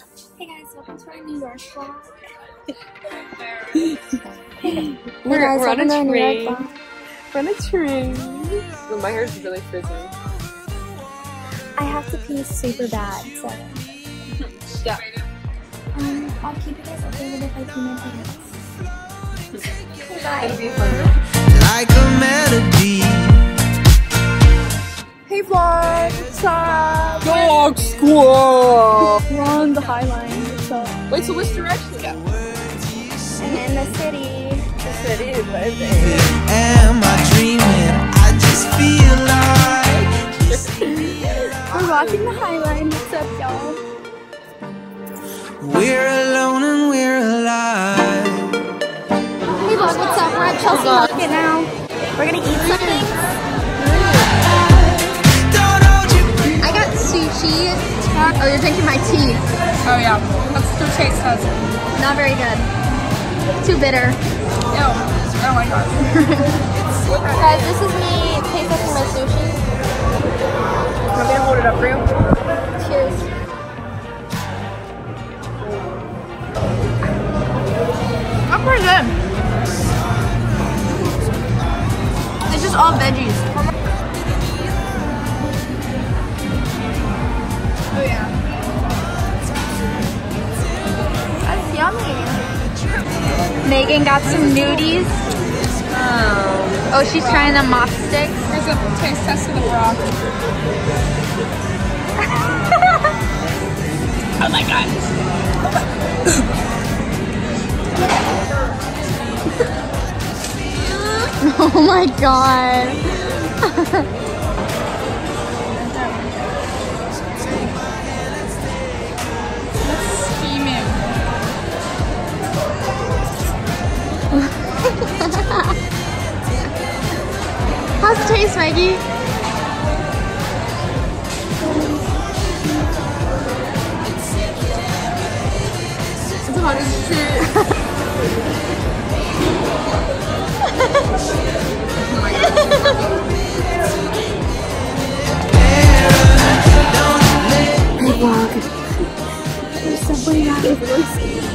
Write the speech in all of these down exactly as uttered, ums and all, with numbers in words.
Hey guys, welcome to our New York vlog. Hey We're, guys, we're on a welcome to our New York train. vlog. We're on a train. Well, my hair's really frizzy. I have to pee super bad, so Yeah. um, I'll keep you guys updated if I pee my pants. It'll be fun. Like a melody. Hey vlog, what's up? Dog squad! We're on the High Line, what's up? Wait, so which direction? Yeah. And in the city. The city is living. Am I dreaming? I just feel like We're walking the High Line, what's up y'all? we're alone and we're alive. Hey vlog, what's up? We're at Chelsea Market now. We're gonna eat something. Don't hold you. I got sushi. Oh, you're drinking my tea. Oh yeah, that's the taste test. Not very good. Too bitter. Ew. Oh my god. Guys, this is me taste testing my sushi. Want me to hold it up for you? Cheers. That's pretty good. It's just all veggies. Oh yeah. That's yummy. Megan got some nudies. Oh. Oh, she's trying the mop sticks. Here's a taste test of the broth. Oh my god. Oh my god. Steaming. How's it taste, Maggie? It's hot as shit. Oh my god. Hey vlog. There's somebody out of this.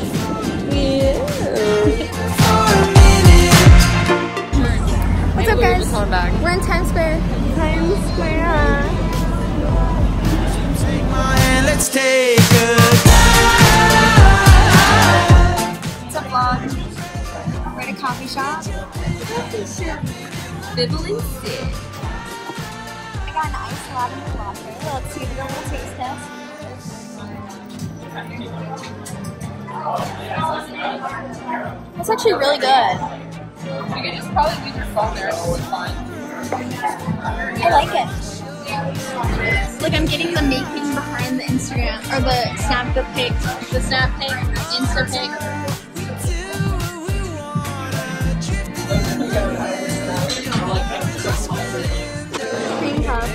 What's up, guys? Coming back. We're in Times Square. Times Square. Take my hand, let's take a What's up, vlog? We're at a coffee shop. Bibbling sit. I got an iced lavender latte. Let's see the little taste test. That's actually really good. You can just probably leave your phone there and it'll be fine. I like it. Like I'm getting the making behind the Instagram or the snap the pic, the snap pic, Insta pic. Cream puffs.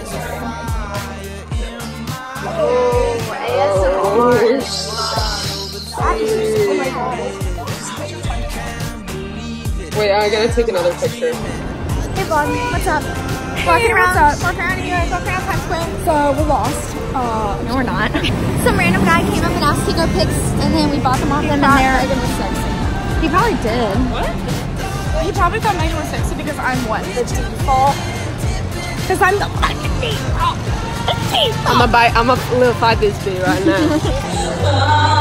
Oh, A S M R. That is, oh my god. Wait, I gotta take another picture. Hey vlog, what's up? Walking around, what's up? Walking around New York, walking around Times Square. So we're lost. Uh, no, we're not. Some random guy came up and asked to take our pics, and then we bought them off them, and they're. Megan was sexy. He probably did. What? He probably thought Megan was sexy because I'm what? The default. Because I'm the fucking default. The default. I'm a bite. I'm a little fight this bee right now.